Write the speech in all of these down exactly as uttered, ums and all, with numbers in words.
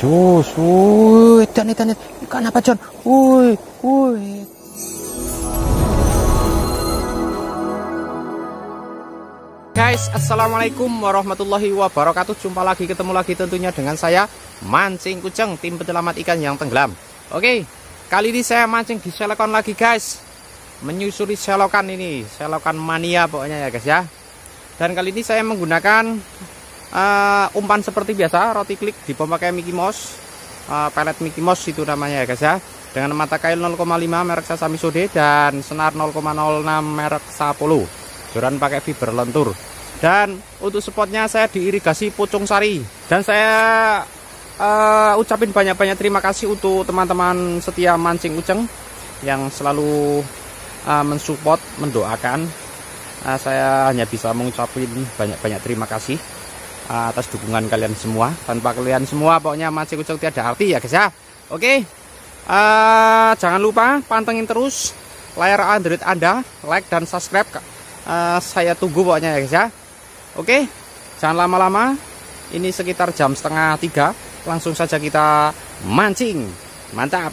Cus, wuih, dan ikan ikan apa John? Wuih, wuih. Guys, assalamualaikum warahmatullahi wabarakatuh. Jumpa lagi, ketemu lagi tentunya dengan saya Mancing Kuceng, tim penyelamat ikan yang tenggelam. Oke, kali ini saya mancing di selokan lagi guys, menyusuri selokan ini, selokan mania pokoknya ya guys ya. Dan kali ini saya menggunakan uh, umpan seperti biasa, roti klik dipakai Mickey Mouse, uh, pelet Mickey Mouse itu namanya ya guys ya. Dengan mata kail nol koma lima merek Sasami Sode dan senar nol koma nol enam merek Sapolo. Joran pakai fiber lentur. Dan untuk spotnya saya diirigasi Pucung Sari. Dan saya uh, ucapin banyak-banyak terima kasih untuk teman-teman setia Mancing Kuceng yang selalu uh, mensupport, mendoakan. Uh, saya hanya bisa mengucapin banyak-banyak terima kasih uh, atas dukungan kalian semua. Tanpa kalian semua pokoknya Mancing Kuceng tiada arti ya guys ya. Oke, uh, jangan lupa pantengin terus layar Android Anda, like dan subscribe. Uh, saya tunggu pokoknya ya guys ya. Oke, jangan lama-lama. Ini sekitar jam setengah tiga. Langsung saja kita mancing. Mantap.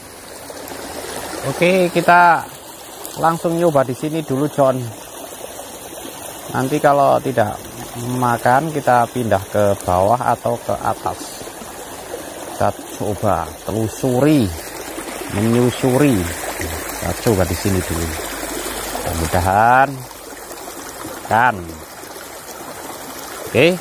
Oke, kita langsung nyoba di sini dulu John. Nanti kalau tidak makan kita pindah ke bawah atau ke atas. Kita coba telusuri, menyusuri. Kita coba di sini dulu. Mudah-mudahan kan. Oke.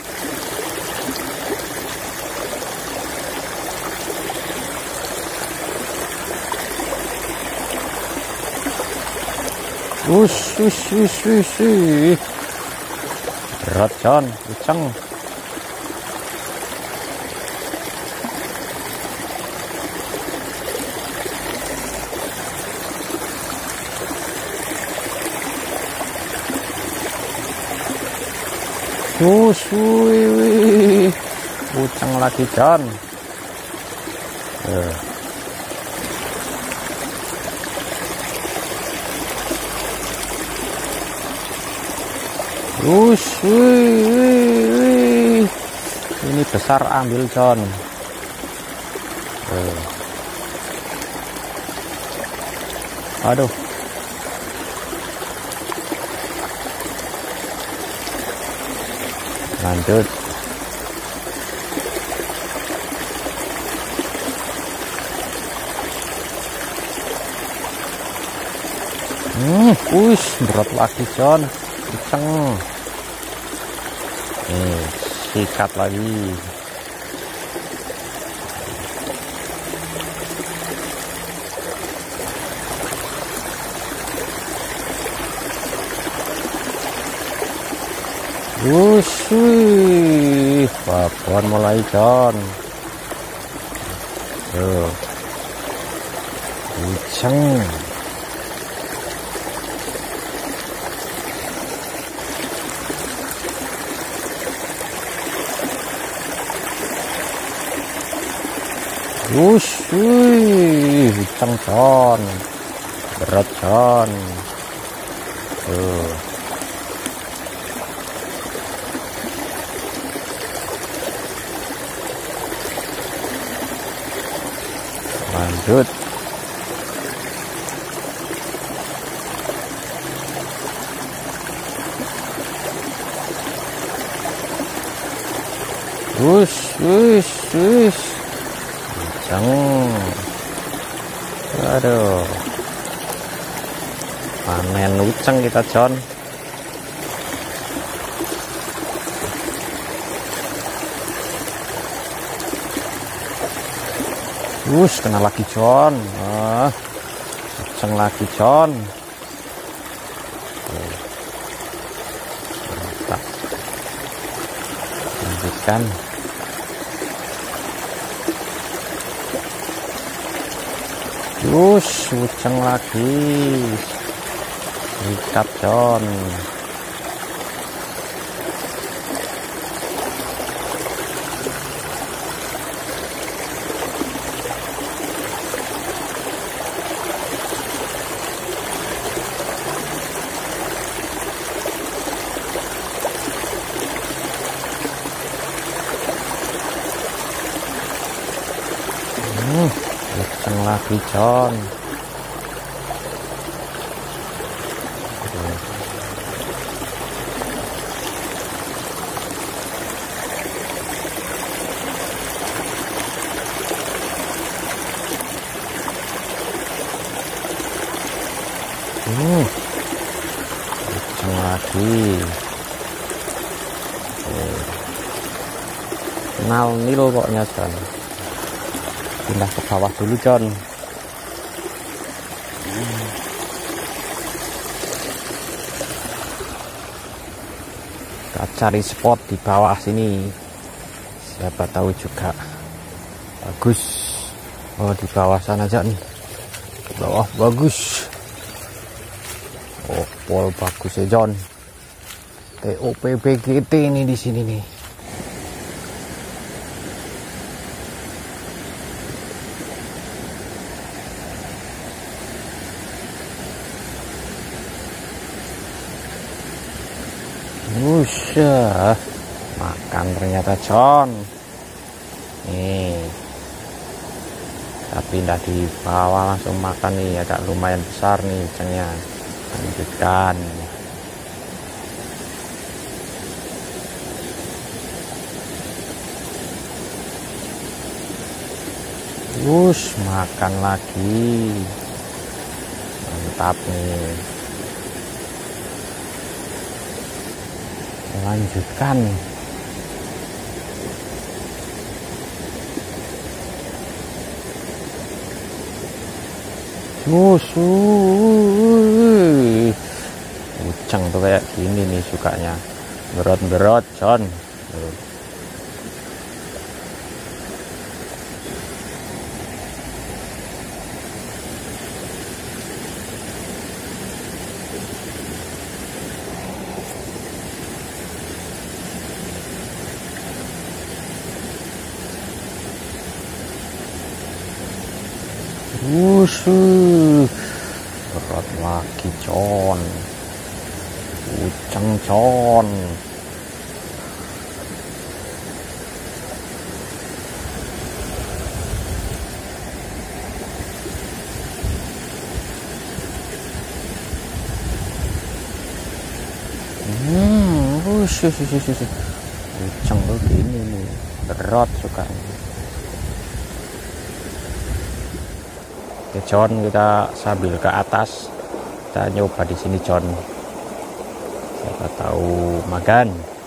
Us, us, us, us, us. Berat John, Kuceng. Us, wih, wih. Kuceng lagi John. Uh. Us, wih, wih, wih. Ini besar, ambil John. Uh. Aduh. Lanjut. Hmm, us, berat lagi John. Kuceng. Nih, sikat lagi. Wih, babon mulai John. Tuh, Kuceng. Wush, wih, Kuceng John. Berat John. Tuh. Lanjut. Wush, wush, wush. Kuceng. Aduh. Panen kuceng kita John. Wush, kena lagi John. Ah, kuceng lagi John. Mantap. Lanjutkan. Wush, kuceng lagi. Ikat John. lagi John. Hmm, kencang lagi. Nal nil pokoknya John. Pindah ke bawah dulu John. Hmm. Kita cari spot di bawah sini. Siapa tahu juga bagus. Oh, di bawah sana John. Di bawah bagus. Oh, pol bagus ya John. T O P B G T ini di sini nih. Usah makan ternyata John. Nih, tapi pindah di bawah langsung makan nih, agak lumayan besar nih ikannya. Lanjutkan. Us, makan lagi. Mantap nih. Lanjutkan. Susu. Uceng tuh kayak gini nih sukanya. Berot-berot John. Usuh, berat lagi John. Uceng John. Hmm, usuh, usuh, usuh. Uceng tuh gini nih, berat sukanya. Oke John, kita sambil ke atas, kita nyoba di sini John. Siapa tahu makan.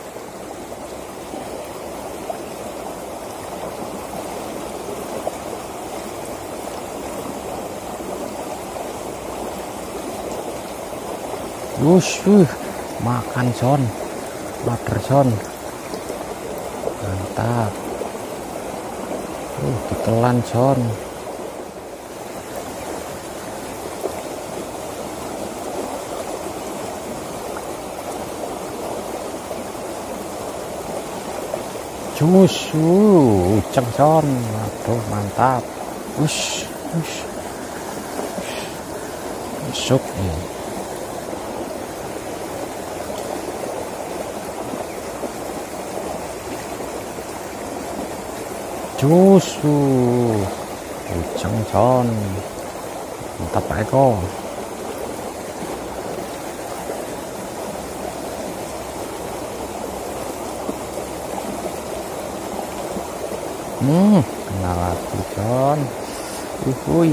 Ush, makan John, mager John. Mantap. Uh, ditelan John. Susu, uceng John. Aduh, mantap. Ush, ush. Masuk nih. Susu, uceng John. Mantap Pak Eko. Hmm, kena lagi John. Uhuy.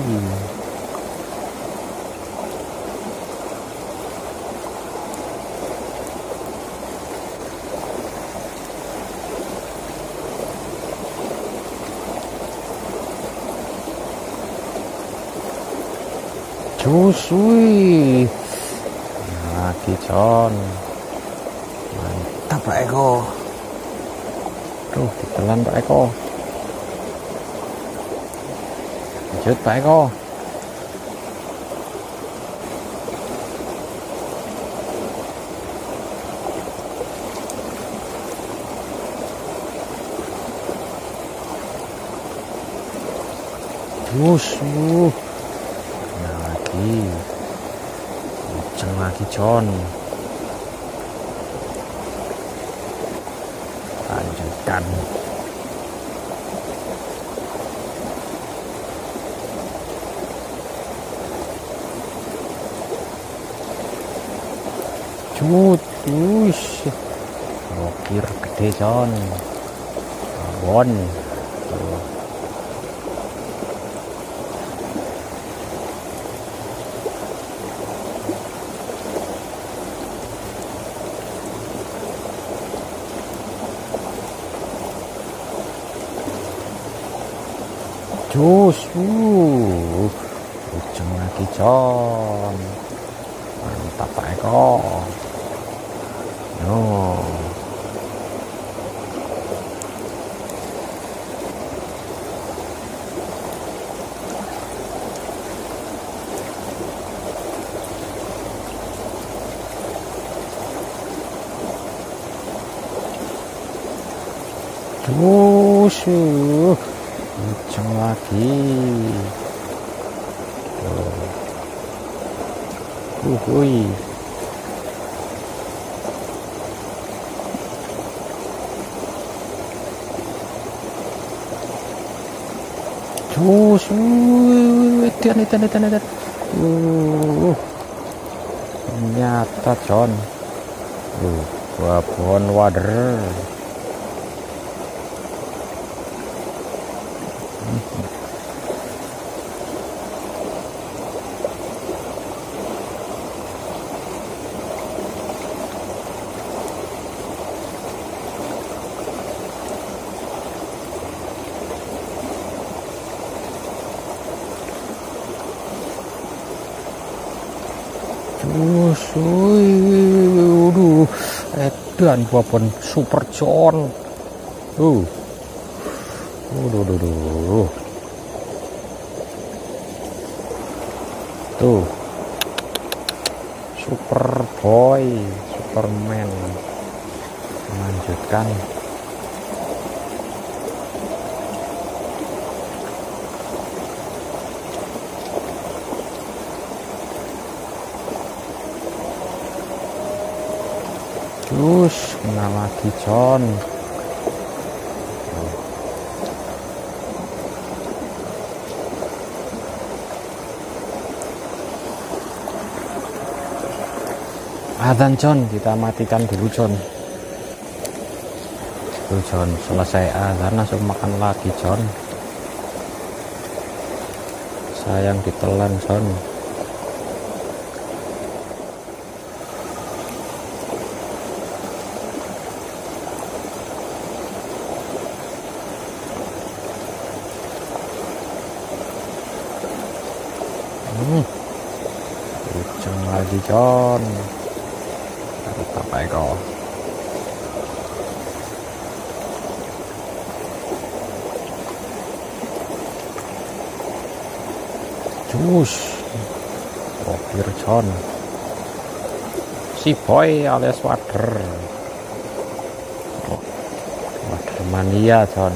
Susui. Lagi John. Mantap Pak Eko. Tuh, ditelan Pak Eko. Lanjut Pak Eko. Musuh. Nah lagi. Kenceng lagi John. Lanjutkan. cut, wush, rokir gede John, abon, tuh. Cus, uh, ujung lagi John, mantap Pak Eko, no. Cus, uh. Ujung lagi tuh, uhui, cus, edan edan edan edan, uh, nyata John, uh, babon wader. Waduh, edan babon super John. Uh, waduh, waduh, waduh. Tuh, super boy, superman. Melanjutkan. Terus kena lagi John. Adzan John, kita matikan dulu John. Tuh John, selesai adzan langsung makan lagi John. Sayang ditelan John. Hmm. Ujung lagi John. Apa Eko? Cus, rokir John. Si boy alias wader. Oh, wader mania John.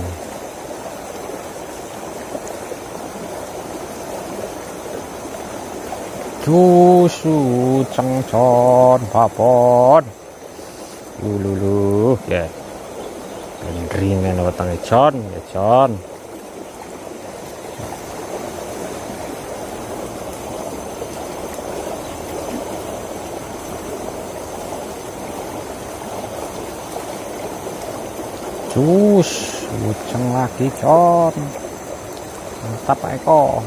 Cusu cengcon babon lulu ya gendringan wetenge John ya John. Cus luceng lagi John, mantap Eko.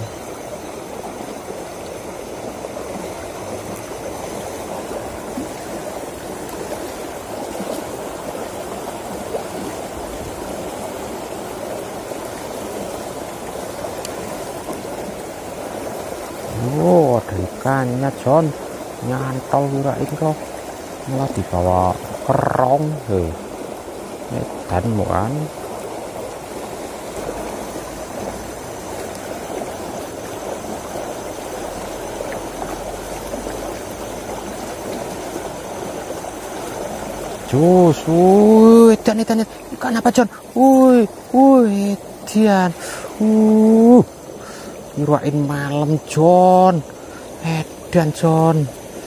Oh, ada ikannya John, nyantol kirain kok malah dibawa kerong heh. Dan bukan cus, wuih, edan, edan, ikan apa John? Wuih, wuih, edan, uh, kirain malam John, edan John,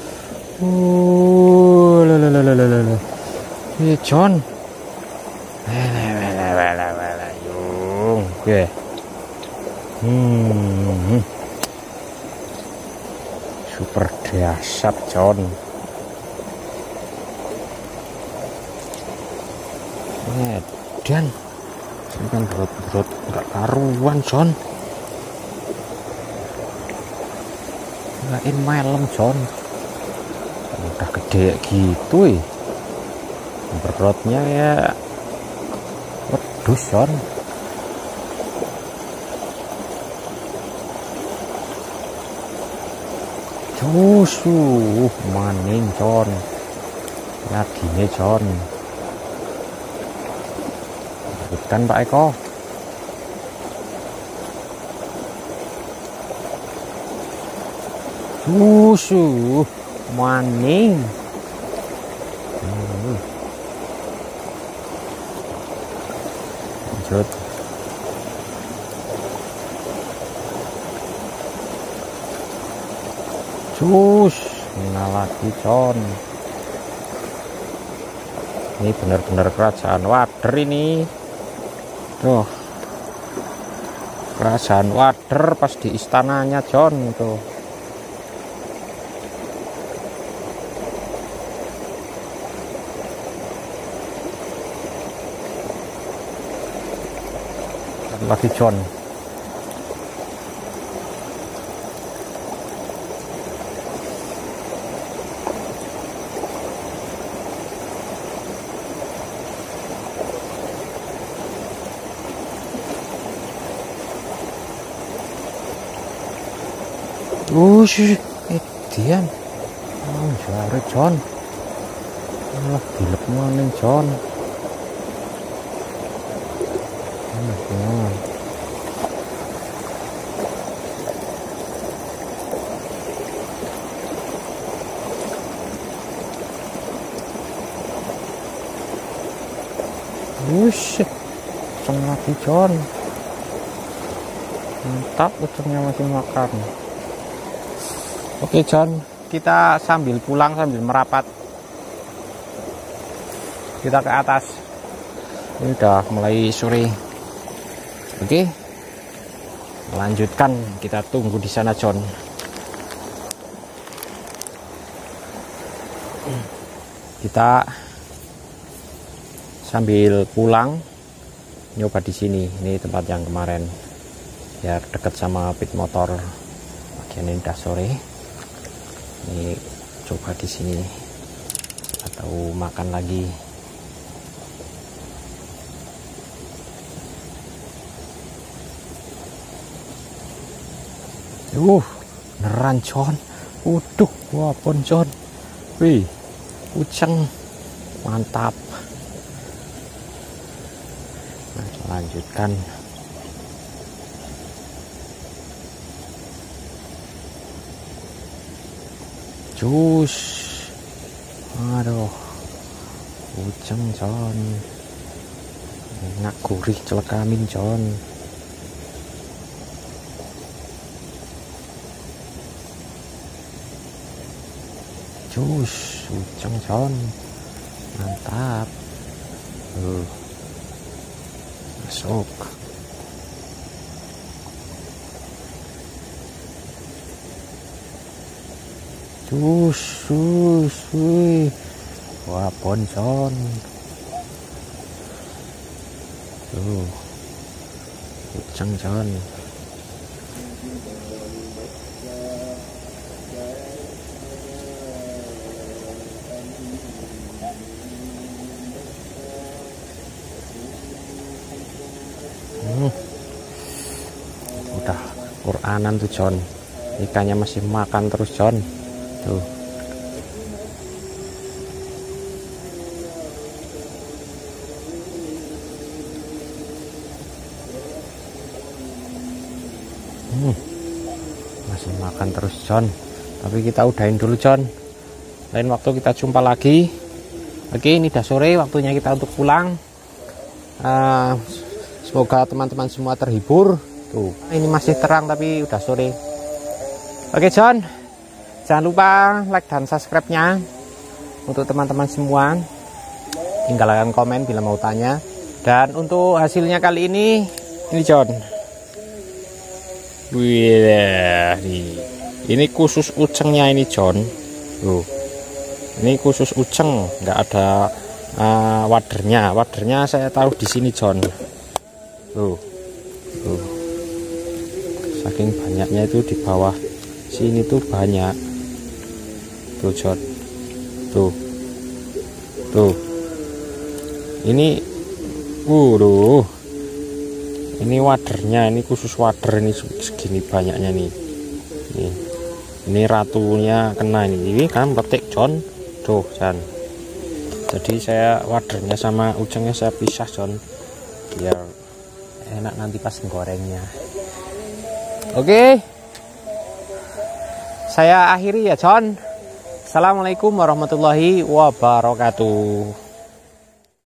uh, lalalalalalala, eh John, lalalalalalala, yung, oke, hmm, super dahsyat John. dan sampai berot-berot nggak karuan John, nggak malam John, udah gede gitu ya berotnya ya. Waduh John, susu maning John, lihat gini John, bukan Pak Eko. Susu maning. Hmm. Lanjut. Sus, nah lagi John. Ini benar-benar kerajaan wader ini. Tuh. Kerajaan wader pas di istananya John tuh. Lagi John. Ush, edian. Oh, jare John. Allah dilep maning John. Nah, wush, uceng lagi John. Mantap, ucengnya masih makan. Oke John, kita sambil pulang sambil merapat. Kita ke atas. Ini udah mulai sore. Oke, melanjutkan, kita tunggu di sana John. Kita sambil pulang nyoba di sini. Ini tempat yang kemarin biar deket sama pit motor. Bagian ini udah sore. Ini coba di sini atau makan lagi. Uh, beneran John. Waduh, wapon John. Wih, uceng. Mantap. Nah, lanjutkan. Jus. Aduh. Uceng John. Enak gurih celekamin John. Jus, uceng John, mantap. Uh, masuk. Jus, jus, wih, wapon John. Tuh, uceng John. Udah Quranan tuh John, ikannya masih makan terus John tuh. hmm, masih makan terus John, tapi kita udahin dulu John, lain waktu kita jumpa lagi. Oke, ini udah sore, waktunya kita untuk pulang. uh, Semoga teman-teman semua terhibur. Tuh, ini masih terang tapi udah sore. Oke John, jangan lupa like dan subscribe-nya. Untuk teman-teman semua, tinggalkan komen bila mau tanya. Dan untuk hasilnya kali ini, ini John. Wih, ini khusus ucengnya ini John. Tuh, ini khusus uceng, nggak ada uh, wadernya. Wadernya saya taruh di sini, John. Tuh, tuh. Saking banyaknya itu di bawah sini tuh banyak. Tuh, John. Tuh, tuh. Ini, waduh. Ini wadernya, ini khusus wader, ini segini banyaknya nih. Nih. Ini ratunya kena ini. Ini kan petik, John. Tuh, John. Jadi saya wadernya sama ujungnya saya pisah, John. Biar enak nanti pas gorengnya. Oke. Saya akhiri ya, John. Assalamualaikum warahmatullahi wabarakatuh.